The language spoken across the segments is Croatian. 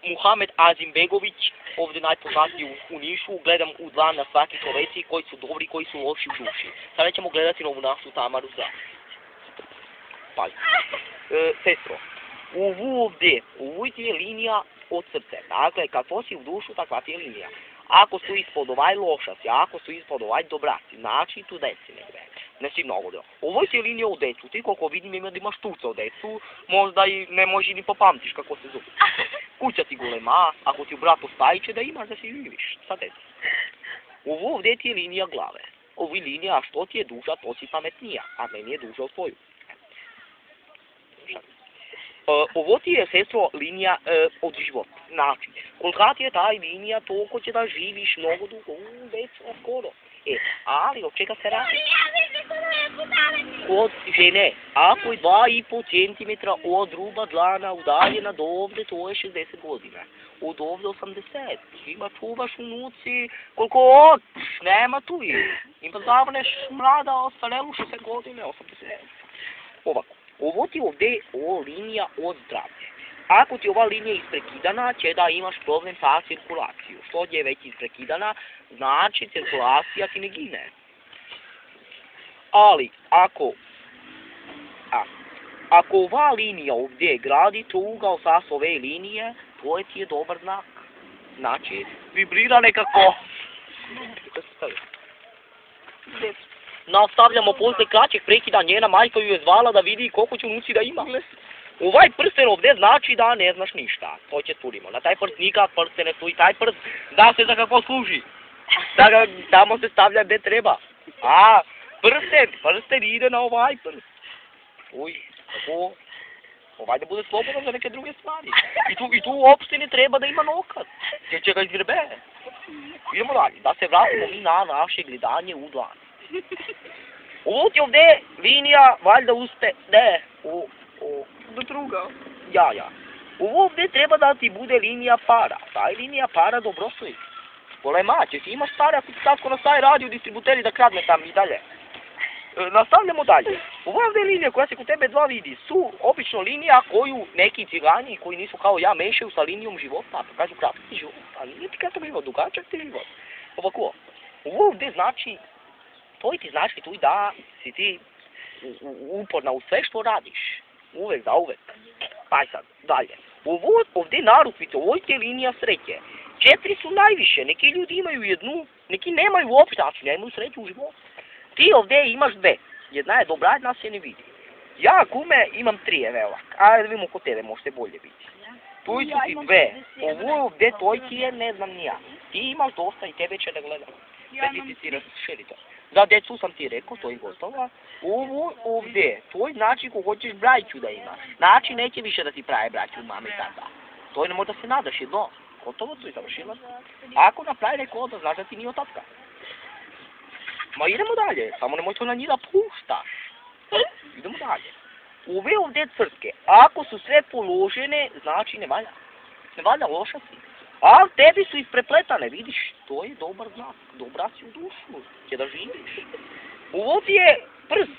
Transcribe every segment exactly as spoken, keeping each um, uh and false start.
Muhamed Azimbegović, ovdje najpoznatiji u, u Nišu, gledam u dva na svaki čoveci koji su dobri, koji su loši u duši. Sada ćemo gledati na ovu našu Tamaru za. Pazi. E, sestro, ovu ovdje, ovu je linija od srce. Dakle, kad si u dušu, takva ti je linija. Ako su ispod ovaj lošaci, ako su ispod ovaj dobraci, znači tu deci negdje. Ne si mnogo da. Ovo je linija u decu, ti koliko vidim ima da imaš tuca u decu, možda i ne možeš ni popamtiš kako se zove. Kuća ti golema, ako ti u bratu stajiće da imaš da si živiš sa decom. Ovo ovdje ti je linija glave. Ovo je linija, što ti je duža, to si pametnija, a meni je duža od tvoju. Uh, ovo ti je, sestro, linija uh, od života. Znači, kolika ti je taj linija, toliko će da živiš mnogo dugo, u već skoro. E, ali od čega se radi? Od žene, ako je dva i pol centimetra od ruba dlana udaljena do ovdje, to je šezdeset godina. Od ovdje osamdeset. Ima čuvaš u nuci, koliko od, nema tu je. Ima zavrneš mlada, ostarelu šezdeset godine, osamdeset. Ovako. Ovo ti ovdje ovo linija od zdravlja. Ako ti ova linija isprekidana, će da imaš problem sa cirkulaciju. Što je već isprekidana, znači cirkulacija ti ne gine. Ali, ako, a, ako ova linija ovdje gradi ugao sa ove linije, to ti je dobar znak. Znači, vibrira nekako. Nastavljamo posle kraćeg prekida, njena majka ju je zvala da vidi koliko će unuci da ima. Ovaj prsten ovdje znači da ne znaš ništa. To će turimo. Na taj prst nikak prsten ne stoji. Taj prst da se za kako služi. Da ga tamo se stavlja gdje treba. A, prsten, prsten ide na ovaj prst. Uj, tako. Ovaj da bude slobodan za neke druge stvari. I tu, i tu uopšte ne treba da ima nokat. Jer će ga izgrbe. Idemo dalje. Da se vratimo mi na naše gledanje u dlan. Ovo ti ovdje linija, valjda uspe, ne, o, o, do druga, ja, ja. Ovo ovdje treba da ti bude linija para, taj linija para dobro stoji. Golema, će ti imaš pare ako ti tako na staje radio distributeri da kradne tam i dalje. E, nastavljamo dalje. Ovo ovdje linija koja se kod tebe dva vidi su obično linija koju neki cigani koji nisu kao ja mešaju sa linijom života, pa kažu kratak ti život, a nije ti kratak život, dugačak ti život. Ovako, ovo ovdje znači to ti znači tu da si ti uporna u sve što radiš. Uvek za uvek. Pa sad, dalje. Ovo ovdje narukvice, ovo je linija sreće. Četiri su najviše, neki ljudi imaju jednu, neki nemaju uopšte, znači nemaju sreću u životu. Ti ovdje imaš dve. Jedna je dobra, jedna se ne vidi. Ja, kume, imam tri, evo ovak. Ajde da vidimo kod tebe, možete bolje biti. Tu su ti dve. Ovo ovdje, to ti je, ne znam ni ja. Ti imaš dosta i tebe će da gledam. Ja ti ti razširi to. Za decu sam ti rekao, to je gotovo. Ovo ovdje, to je znači ko hoćeš braću da imaš. Znači neće više da ti pravi braću mame i tata. To je ne možda se nadaš jedno. Gotovo to je završilo. Ako napravi neko odno, znaš da ti nije od tatka. Ma idemo dalje, samo nemoj to na njih da puštaš. Idemo dalje. Ove ovdje crtke, ako su sve položene, znači ne valja. Ne valja, loša si. A tebi su isprepletane, vidiš, to je dobar znak, dobra si u dušu, će da živiš. Ovo ti je prst.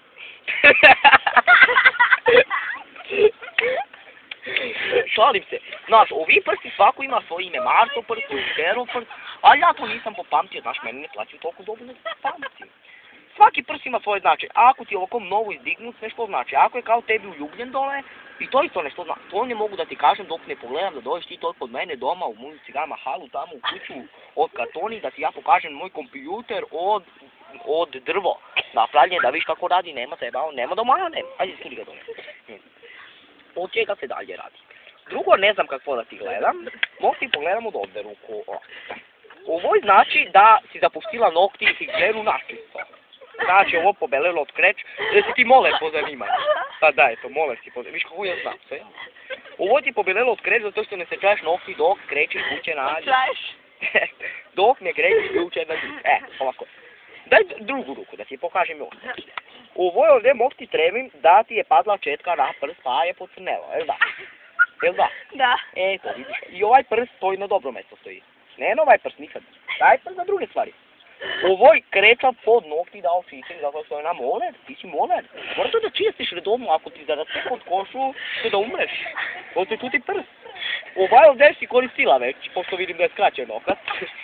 Šalim se, znaš, ovi prsti svako ima svoje ime, Marto prst, Šero prst, ali ja to nisam popamtio, znaš, meni ne plaćaju toliko dobro da pamtim. Svaki prst ima svoje značaj, ako ti je ovako novo izdignut, nešto znači, ako je kao tebi uljubljen dole, i to isto nešto znači, to ne mogu da ti kažem dok ne pogledam da dođeš ti to kod mene doma u moju cigama halu tamo u kuću od kartoni, da ti ja pokažem moj kompjuter od, od drvo, napravljen da viš kako radi, nema treba, nema doma, ja nema, ajde skudi ga doma. Od čega se dalje radi. Drugo, ne znam kako da ti gledam, mogu ti pogledam od ovdje ruku. Ovo znači da si zapustila nokti i higijenu načisto. Znači ovo pobelelo od kreć, da si ti mole pozanima. Pa da, eto, mole si pozanima. Viš kako ja znam, sve. Ovo ti pobelelo od kreć zato što ne se čaš nokti dok krećeš kuće na ađe. Dok ne krećeš kuće na ađe. E, ovako. Daj drugu ruku da ti pokažem još. Ovo je ovdje mogu ti trebim da ti je padla četka na prst pa je pocrnelo, jel da? Jel da? Da. Eto, vidiš. I ovaj prst stoji na dobro mjesto stoji. Ne na ovaj prst nikad. Taj prst za druge stvari. Ovoj kreča pod nokti dao čitim zato što je na moler, ti si moler. Moraš da čistiš redovno, ako ti zaraz tek od košu, će da umreš. Ovo te čuti prst. Ovaj ovdje si koristila već, pošto vidim da je skraćen nokat.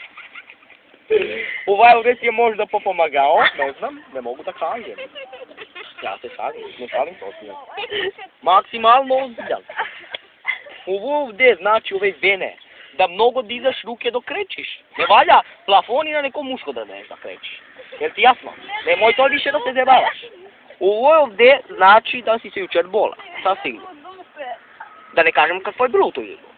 Ovaj ovdje si je možda popomagao, ne znam, ne mogu da kažem. Ja se šalim, ne šalim to ti. Maksimalno ozbiljan. Ovo ovdje znači ove vene, da mnogo dizaš ruke dok krećiš. Ne valja plafoni na nekom muško da neš da krećiš. Jel ti jasno? Nemoj to više da se zebavaš. Ovo ovdje znači da si se jučer bola, sasigurno. Da ne kažem kako je bilo to jedno.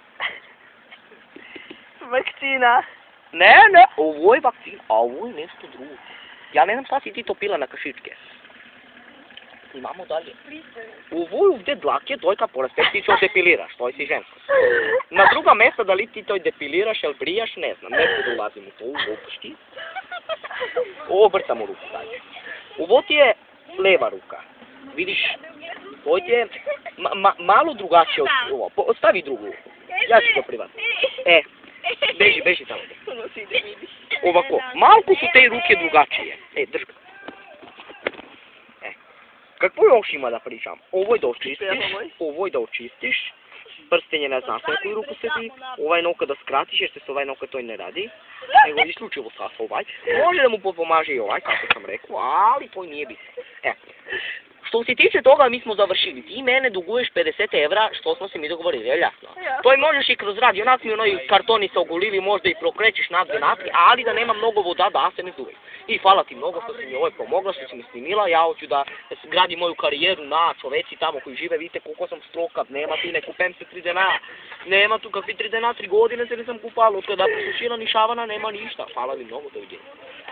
Vakcina. Ne, ne, ovo je vakcina, a ovo je nešto drugo. Ja ne znam šta si ti to pila na kašičke. Imamo dalje. Ovo je ovdje dlake, dojka porastek, ti čo depiliraš, to si žensko. Na druga mjesta da li ti to depiliraš ili brijaš, ne znam, ne budu ulazim u to, u opušti. Ovo brcam u ruku dalje. Ovo ti je leva ruka. Vidiš, ovo ti je ma, ma, malo drugačije od ovo. Stavi drugu ruku. Ja ću to privatno. E, beži, beži tamo. Ovako, malko su te ruke drugačije. E, drž ga. E, kako još ima da pričam? Ovo je da očistiš, ovo je da očistiš. Prsten je ne znaš na koju ruku sedi. Ovaj nokat da skratiš jer se s ovaj nokat to i ne radi. Nego isključivo sas ovaj. Može da mu pomaže i ovaj, kako sam rekao, ali to nije bitno. E, što se tiče toga, mi smo završili. Ti mene duguješ pedeset evra, što smo se mi dogovorili, je jasno? Ja. To i možeš i kroz rad, onak mi onoj kartoni se ogulili, možda i prokrećeš nadve napri, ali da nema mnogo voda, da se ne zduj. I hvala ti mnogo što si mi ovoj pomogla, što si mi snimila, ja hoću da gradim moju karijeru na čoveci tamo koji žive, vidite koliko sam strokav, nema ti ne kupem se tri dena, nema tu kakvi tri dena, tri godine se nisam kupala, od kada presušila ni šavana, nema ništa, hvala mi mnogo, doviđenja.